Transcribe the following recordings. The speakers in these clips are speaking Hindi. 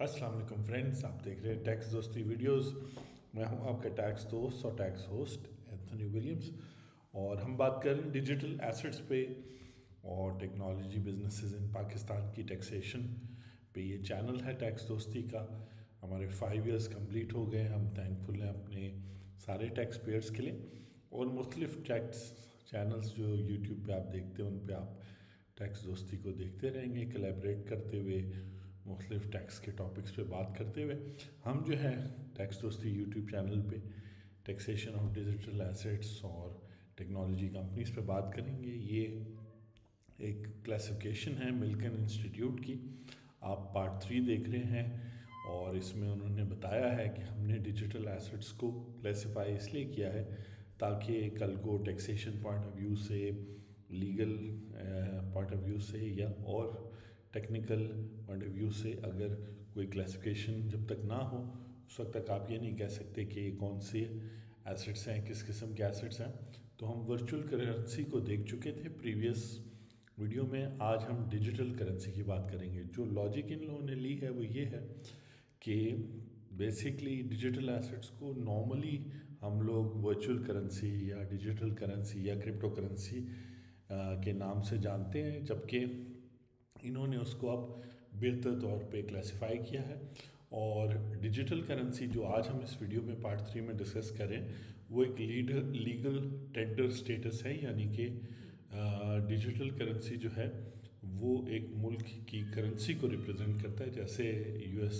अस्सलाम वालेकुम फ्रेंड्स, आप देख रहे हैं टैक्स दोस्ती वीडियोस। मैं हूं आपका टैक्स दोस्त और टैक्स होस्ट एंथनी विलियम्स। और हम बात कर रहे हैं डिजिटल एसेट्स पे और टेक्नोलॉजी बिजनेसेस इन पाकिस्तान की टैक्सेशन पे। ये चैनल है टैक्स दोस्ती का। हमारे 5 इयर्स कंप्लीट हो गए। हम थैंकफुल हैं अपने सारे टैक्स पेयर्स के लिए। और मुख्तलिफ टैक्स चैनल्स जो यूट्यूब पे आप देखते हैं उन पे आप टैक्स दोस्ती को देखते रहेंगे, कोलैबोरेट करते हुए, मुख्तलिफ टैक्स के टॉपिक्स पे बात करते हुए। हम जो है टैक्स दोस्ती यूट्यूब चैनल पे टैक्सेशन ऑफ डिजिटल एसेट्स और टेक्नोलॉजी कंपनीज पे बात करेंगे। ये एक क्लासिफिकेशन है मिल्कन इंस्टीट्यूट की। आप पार्ट 3 देख रहे हैं और इसमें उन्होंने बताया है कि हमने डिजिटल एसेट्स को क्लासिफाई इसलिए किया है ताकि कल को टैक्सेशन पॉइंट ऑफ व्यू से, लीगल पॉइंट ऑफ व्यू से या और टेक्निकल पॉइंट ऑफ व्यू से अगर कोई क्लासिफिकेशन जब तक ना हो उस वक्त तक आप ये नहीं कह सकते कि कौन से एसेट्स हैं, किस किस्म के एसेट्स हैं। तो हम वर्चुअल करेंसी को देख चुके थे प्रीवियस वीडियो में। आज हम डिजिटल करेंसी की बात करेंगे। जो लॉजिक इन लोगों ने ली है वो ये है कि बेसिकली डिजिटल एसेट्स को नॉर्मली हम लोग वर्चुअल करेंसी या डिजिटल करेंसी या क्रिप्टो करेंसी के नाम से जानते हैं, जबकि इन्होंने उसको अब बेहतर तौर पे क्लासिफाई किया है। और डिजिटल करेंसी जो आज हम इस वीडियो में पार्ट 3 में डिस्कस करें वो एक लीगल टेंडर स्टेटस है, यानी कि डिजिटल करेंसी जो है वो एक मुल्क की करेंसी को रिप्रेजेंट करता है। जैसे यूएस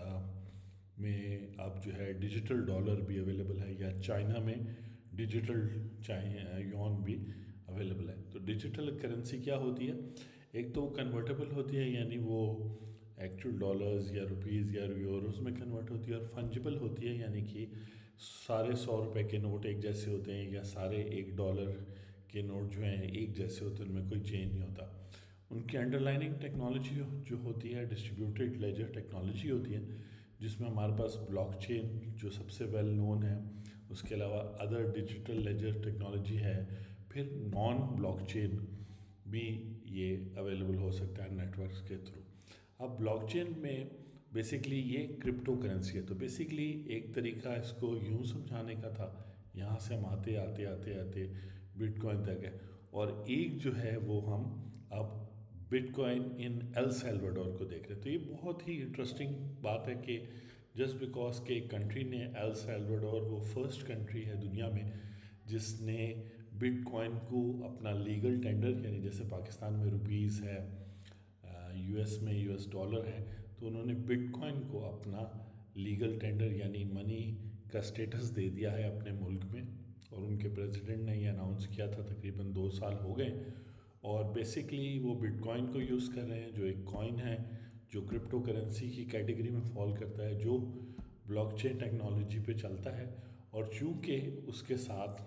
में अब जो है डिजिटल डॉलर भी अवेलेबल है, या चाइना में डिजिटल युआन भी अवेलेबल है। तो डिजिटल करेंसी क्या होती है? एक तो कन्वर्टेबल होती है, यानी वो एक्चुअल डॉलर्स या रुपीज़ या यूरोज़ में कन्वर्ट होती है। और फंजिबल होती है, यानी कि सारे 100 रुपये के नोट एक जैसे होते हैं या सारे $1 के नोट जो हैं एक जैसे होते हैं, उनमें कोई चेंज नहीं होता। उनकी अंडरलाइनिंग टेक्नोलॉजी जो होती है डिस्ट्रीब्यूटेड लेजर टेक्नोलॉजी होती है, जिसमें हमारे पास ब्लॉकचेन जो सबसे वेल नोन है, उसके अलावा अदर डिजिटल लेजर टेक्नोलॉजी है, फिर नॉन ब्लॉकचेन भी ये अवेलेबल हो सकता है नेटवर्क के थ्रू। अब ब्लॉकचेन में बेसिकली ये क्रिप्टो करेंसी है। तो बेसिकली एक तरीका इसको यूँ समझाने का था, यहाँ से हम आते आते आते आते बिटकॉइन तक है। और एक जो है वो हम अब बिटकॉइन इन एल सैल्वाडोर को देख रहे हैं। तो ये बहुत ही इंटरेस्टिंग बात है कि जस्ट बिकॉज के कंट्री ने, एल सैल्वाडोर वो फर्स्ट कंट्री है दुनिया में जिसने बिटकॉइन को अपना लीगल टेंडर, यानी जैसे पाकिस्तान में रुपीज़ है, यूएस में यूएस डॉलर है, तो उन्होंने बिटकॉइन को अपना लीगल टेंडर यानी मनी का स्टेटस दे दिया है अपने मुल्क में। और उनके प्रेसिडेंट ने ये अनाउंस किया था, तकरीबन 2 साल हो गए। और बेसिकली वो बिटकॉइन को यूज़ कर रहे हैं, जो एक कॉइन है जो क्रिप्टो करेंसी की कैटेगरी में फॉल करता है, जो ब्लॉकचेन टेक्नोलॉजी पे चलता है। और चूँकि उसके साथ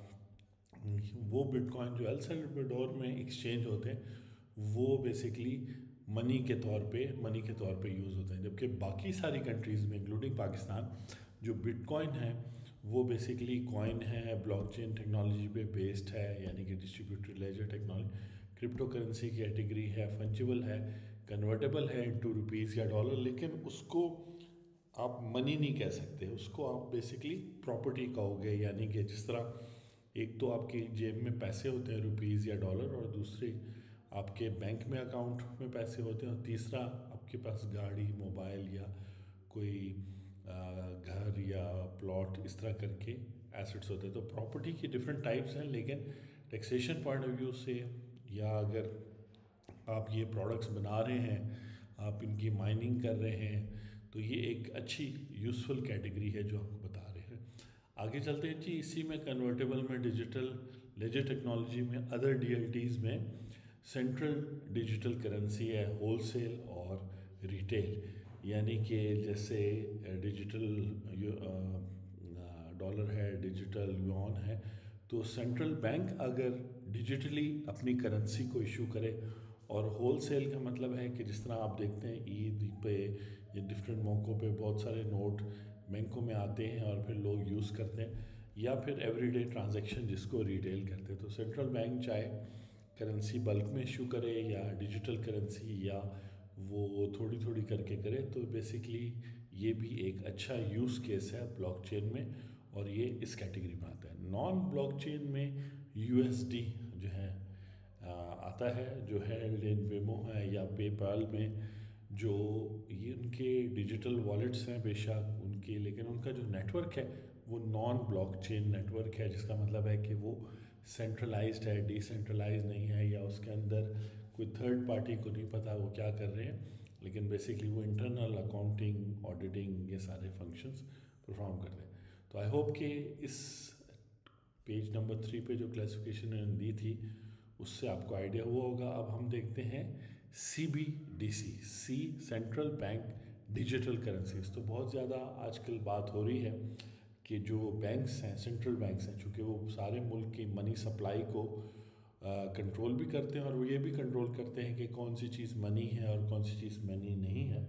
वो बिटकॉइन जो एल सैल्वाडोर में एक्सचेंज होते हैं वो बेसिकली मनी के तौर पे यूज़ होते हैं, जबकि बाकी सारी कंट्रीज़ में इंक्लूडिंग पाकिस्तान जो बिटकॉइन है वो बेसिकली कॉइन है, ब्लॉकचेन टेक्नोलॉजी पे बेस्ड है, यानी कि distributed ledger technology, crypto currency की कैटेगरी है, फंजिबल है, कन्वर्टेबल है इनटू रुपीज़ या डॉलर, लेकिन उसको आप मनी नहीं कह सकते, उसको आप बेसिकली प्रॉपर्टी कहोगे। यानी कि जिस तरह एक तो आपकी जेब में पैसे होते हैं रुपीज़ या डॉलर, और दूसरे आपके बैंक में अकाउंट में पैसे होते हैं, और तीसरा आपके पास गाड़ी, मोबाइल या कोई घर या प्लॉट, इस तरह करके एसेट्स होते हैं। तो प्रॉपर्टी की डिफरेंट टाइप्स हैं, लेकिन टैक्सेशन पॉइंट ऑफ व्यू से, या अगर आप ये प्रोडक्ट्स बना रहे हैं, आप इनकी माइनिंग कर रहे हैं, तो ये एक अच्छी यूज़फुल कैटेगरी है जो आपको बता रहे हैं। आगे चलते हैं जी। इसी में कन्वर्टेबल में, डिजिटल लेजर टेक्नोलॉजी में, अदर डीएलटीज़ में सेंट्रल डिजिटल करेंसी है, होलसेल और रिटेल। यानी कि जैसे डिजिटल डॉलर है, डिजिटल युआन है, तो सेंट्रल बैंक अगर डिजिटली अपनी करेंसी को इशू करे, और होलसेल का मतलब है कि जिस तरह आप देखते हैं ईद पे या डिफरेंट मौक़ों पे बहुत सारे नोट बैंकों में आते हैं और फिर लोग यूज़ करते हैं, या फिर एवरीडे ट्रांजैक्शन जिसको रिटेल करते हैं। तो सेंट्रल बैंक चाहे करेंसी बल्क में इशू करे या डिजिटल करेंसी, या वो थोड़ी थोड़ी करके करें। तो बेसिकली ये भी एक अच्छा यूज़ केस है ब्लॉकचेन में, और ये इस कैटेगरी में आता है। नॉन ब्लॉकचेन में यूएसडी जो है आता है, जो है वेमो है या पेपाल में, जो ये उनके डिजिटल वॉलेट्स हैं बेशक उनके, लेकिन उनका जो नेटवर्क है वो नॉन ब्लॉकचेन नेटवर्क है, जिसका मतलब है कि वो सेंट्रलाइज्ड है, डिसेंट्रलाइज नहीं है, या उसके अंदर कोई थर्ड पार्टी को नहीं पता वो क्या कर रहे हैं, लेकिन बेसिकली वो इंटरनल अकाउंटिंग, ऑडिटिंग, ये सारे फंक्शंस परफॉर्म करते हैं। तो आई होप कि इस पेज नंबर 3 पे जो क्लासिफिकेशन इन्होंने दी थी उससे आपको आइडिया हुआ होगा। अब हम देखते हैं CBDC, C central bank digital currencies. तो बहुत ज़्यादा आजकल बात हो रही है कि जो बैंक्स हैं, सेंट्रल बैंक्स हैं, चूँकि वो सारे मुल्क की मनी सप्लाई को कंट्रोल भी करते हैं, और वो ये भी कंट्रोल करते हैं कि कौन सी चीज़ मनी है और कौन सी चीज़ मनी नहीं है।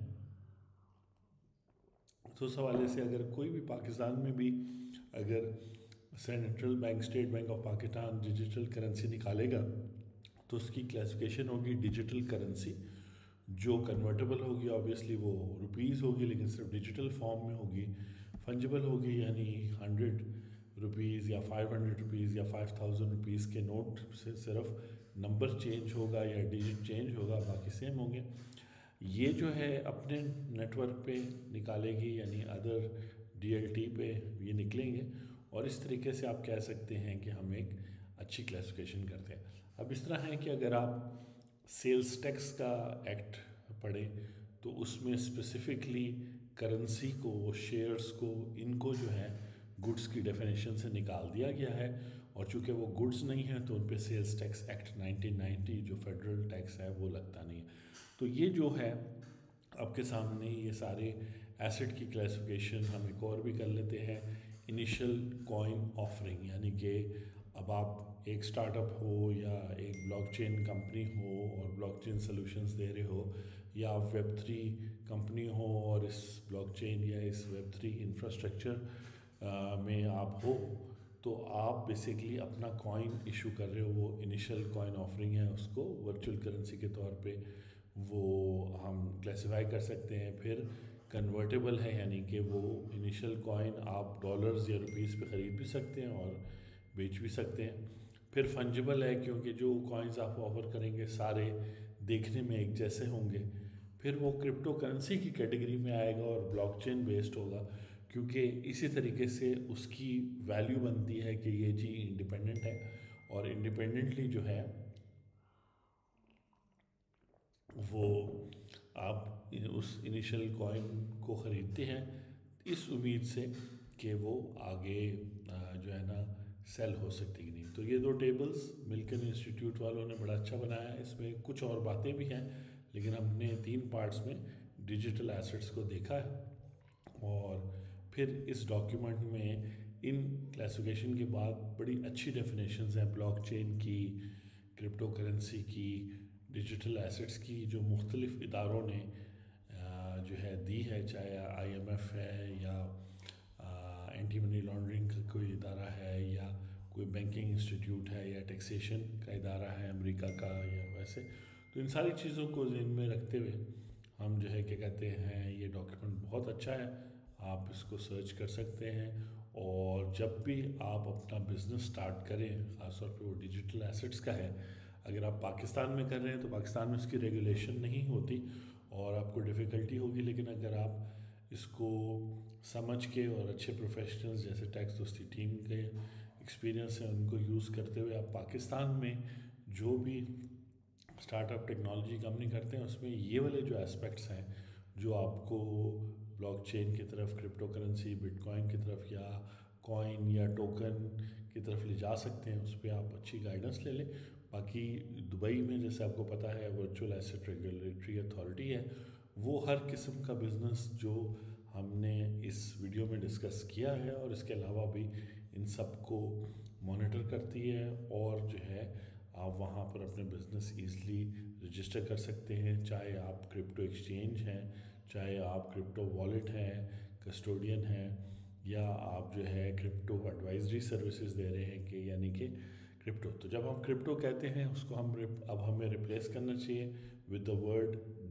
तो उस हवाले से अगर कोई भी पाकिस्तान में भी अगर central bank, state bank of Pakistan digital currency निकालेगा तो उसकी क्लासिफिकेशन होगी डिजिटल करेंसी, जो कन्वर्टेबल होगी ऑब्वियसली वो रुपीज़ होगी, लेकिन सिर्फ डिजिटल फॉर्म में होगी। फंजिबल होगी, यानी 100 रुपीज़ या 500 रुपीज़ या 5000 रुपीज़ के नोट से सिर्फ नंबर चेंज होगा या डिजिट चेंज होगा, बाकी सेम होंगे। ये जो है अपने नेटवर्क पे निकालेगी, यानी अदर DLT पे ये निकलेंगे, और इस तरीके से आप कह सकते हैं कि हम एक अच्छी क्लासिफिकेशन करते हैं। अब इस तरह है कि अगर आप सेल्स टैक्स का एक्ट पढ़ें तो उसमें स्पेसिफिकली करेंसी को, शेयर्स को, इनको जो है गुड्स की डेफिनेशन से निकाल दिया गया है, और चूँकि वो गुड्स नहीं है तो उन पर सेल्स टैक्स एक्ट 1990 जो फेडरल टैक्स है वो लगता नहीं है। तो ये जो है आपके सामने ये सारे एसेट की क्लासिफिकेशन हम एक और भी कर लेते हैं। इनिशियल कॉइन ऑफरिंग, यानी कि अब आप एक स्टार्टअप हो या एक ब्लॉकचेन कंपनी हो और ब्लॉकचेन सॉल्यूशंस दे रहे हो, या आप Web3 कंपनी हो और इस ब्लॉकचेन या इस Web3 इंफ्रास्ट्रक्चर में आप हो, तो आप बेसिकली अपना कॉइन इशू कर रहे हो। वो इनिशियल कॉइन ऑफरिंग है, उसको वर्चुअल करेंसी के तौर पे वो हम क्लासिफाई कर सकते हैं। फिर कन्वर्टेबल है, यानी कि वो इनिशियल कॉइन आप डॉलर्स या रुपीज़ पे ख़रीद भी सकते हैं और बेच भी सकते हैं। फिर फंजिबल है, क्योंकि जो कॉइन्स आप ऑफ़र करेंगे सारे देखने में एक जैसे होंगे। फिर वो क्रिप्टो करेंसी की कैटेगरी में आएगा और ब्लॉकचेन बेस्ड होगा, क्योंकि इसी तरीके से उसकी वैल्यू बनती है कि ये जी इंडिपेंडेंट है, और इंडिपेंडेंटली जो है वो आप उस इनिशियल कॉइन को ख़रीदते हैं इस उम्मीद से कि वो आगे जो है ना सेल हो सकती कि नहीं। तो ये 2 टेबल्स मिल्कन इंस्टीट्यूट वालों ने बड़ा अच्छा बनाया है। इसमें कुछ और बातें भी हैं, लेकिन हमने 3 पार्ट्स में डिजिटल एसेट्स को देखा है। और फिर इस डॉक्यूमेंट में इन क्लासिफिकेशन के बाद बड़ी अच्छी डेफिनेशंस हैं ब्लॉकचेन की, क्रिप्टो करेंसी की, डिजिटल एसेट्स की, जो मुख्तलिफ़ इदारों ने जो है दी है, चाहे IMF है या एंटी मनी लॉन्ड्रिंग का कोई इदारा है या कोई बैंकिंग इंस्टीट्यूट है या टैक्सेशन का इदारा है अमेरिका का या वैसे। तो इन सारी चीज़ों को ज़हन में रखते हुए हम जो है क्या कहते हैं, ये डॉक्यूमेंट बहुत अच्छा है, आप इसको सर्च कर सकते हैं। और जब भी आप अपना बिज़नेस स्टार्ट करें, ख़ासतौर पे वो डिजिटल एसेट्स का है, अगर आप पाकिस्तान में कर रहे हैं तो पाकिस्तान में उसकी रेगुलेशन नहीं होती और आपको डिफ़िकल्टी होगी, लेकिन अगर आप इसको समझ के और अच्छे प्रोफेशनल्स जैसे टैक्स दोस्ती टीम के एक्सपीरियंस हैं उनको यूज़ करते हुए आप पाकिस्तान में जो भी स्टार्टअप टेक्नोलॉजी कंपनी करते हैं उसमें ये वाले जो एस्पेक्ट्स हैं जो आपको ब्लॉकचेन की तरफ, क्रिप्टो करेंसी, बिटकॉइन की तरफ या कॉइन या टोकन की तरफ ले जा सकते हैं, उस पर आप अच्छी गाइडेंस ले लें। बाकी दुबई में जैसे आपको पता है वर्चुअल एसेट रेगुलेटरी अथॉरिटी है, वो हर किस्म का बिज़नेस जो हमने इस वीडियो में डिस्कस किया है और इसके अलावा भी इन सब को मॉनिटर करती है, और जो है आप वहाँ पर अपने बिज़नेस ईज़िली रजिस्टर कर सकते हैं, चाहे आप क्रिप्टो एक्सचेंज हैं, चाहे आप क्रिप्टो वॉलेट हैं, कस्टोडियन हैं, या आप जो है क्रिप्टो एडवाइजरी सर्विसेज दे रहे हैं कि यानी कि क्रिप्टो। तो जब हम क्रिप्टो कहते हैं उसको हम अब हमें रिप्लेस करना चाहिए with the word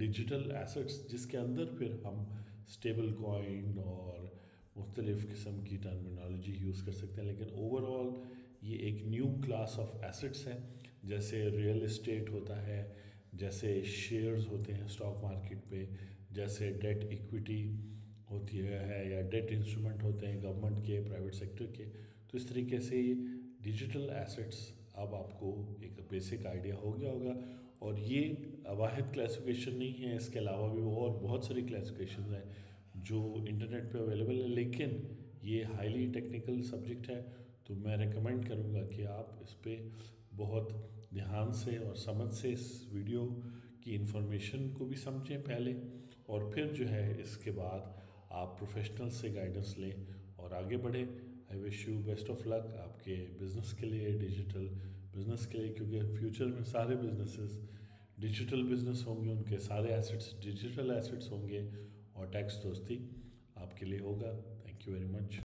digital assets, जिसके अंदर फिर हम स्टेबल कॉइन और मुख्तलिफ़ किस्म की टर्मिनोलॉजी यूज़ कर सकते हैं। लेकिन ओवरऑल ये एक न्यू क्लास ऑफ एसेट्स हैं, जैसे रियल इस्टेट होता है, जैसे शेयर्स होते हैं स्टॉक मार्केट पे, जैसे डेट इक्विटी होती है या डेट इंस्ट्रूमेंट होते हैं गवर्नमेंट के, प्राइवेट सेक्टर के। तो इस तरीके से डिजिटल एसेट्स अब आपको एक बेसिक आइडिया हो गया होगा। और ये वाहिद क्लासिफिकेशन नहीं है, इसके अलावा भी और बहुत सारी क्लासिफिकेशन हैं जो इंटरनेट पे अवेलेबल है, लेकिन ये हाईली टेक्निकल सब्जेक्ट है। तो मैं रेकमेंड करूँगा कि आप इस पर बहुत ध्यान से और समझ से इस वीडियो की इंफॉर्मेशन को भी समझें पहले, और फिर जो है इसके बाद आप प्रोफेशनल से गाइडेंस लें और आगे बढ़ें। I wish you best of luck आपके बिज़नेस के लिए, डिजिटल बिज़नेस के लिए, क्योंकि फ्यूचर में सारे बिजनेसेस डिजिटल बिजनेस होंगे, उनके सारे एसेट्स डिजिटल एसेट्स होंगे और टैक्स दोस्ती आपके लिए होगा। Thank you very much.